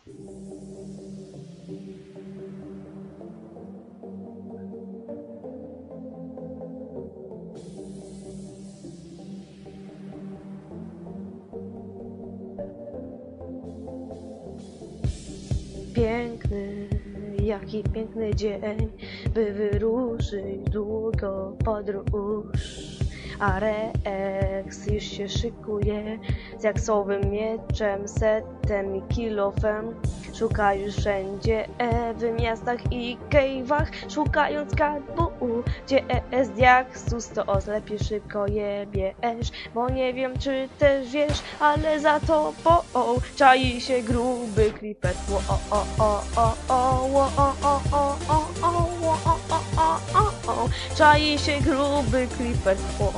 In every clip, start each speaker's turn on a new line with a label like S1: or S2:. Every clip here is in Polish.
S1: Piękny, jaki piękny dzień, by wyruszyć długo podróż. A Rex już się szykuje z jaksowym mieczem, setem i kilofem. Szuka już wszędzie w miastach i cave'ach, szukając skarbu, gdzie jest jaksus, to lepiej szybko je bierz. Bo nie wiem, czy też wiesz, ale za tobą czai się gruby creeper. Czai się gruby creeper.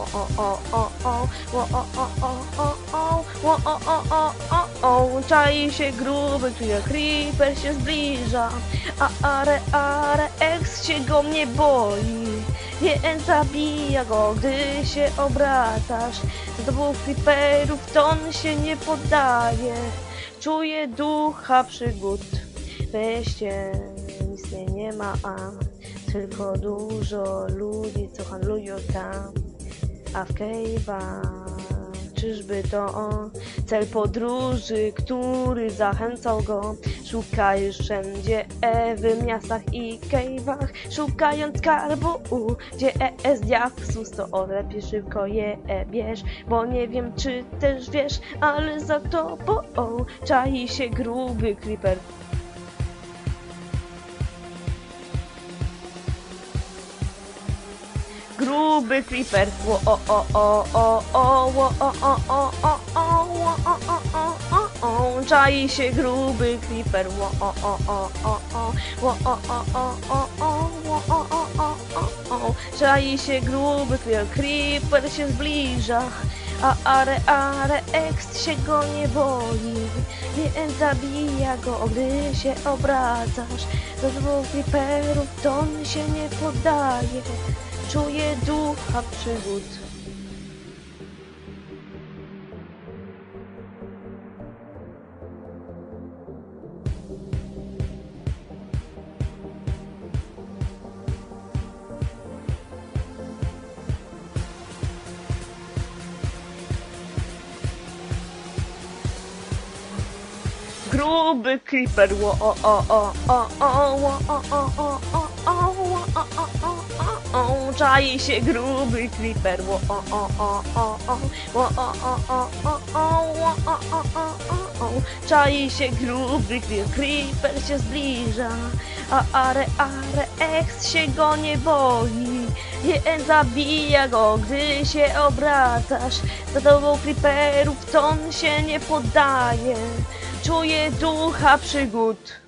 S1: Czai się gruby creeper się zbliża, a Rex się go nie boi, więc zabija go, gdy się obracasz. Z dwóch creeperów to on się nie poddaje, czuje ducha przygód. Weźcie, nic nie ma, tylko dużo ludzi, co handlują tam, a w cave'ach czyżby to cel podróży, który zachęcał go? Szuka już wszędzie w miastach i cave'ach, szukając skarbu, gdzie jest jaksus, to lepiej szybko je bierz. Bo nie wiem, czy też wiesz, ale za tobą czai się gruby creeper. Gruby creeper. Czai się gruby creeper. Czai się gruby creeper. Creeper się zbliża, a Rex się go nie boi, więc zabija go, gdy się obracasz. Do dwóch creeperów to on się nie poddaje, czuje ducha przygód. Gruby creeper. Czai się gruby creeper. Czai się gruby creeper. Creeper się zbliża, a Rex się go nie boi, więc zabija go, gdy się obracasz. Za tobą creeperów to on się nie poddaje, czuje ducha przygód.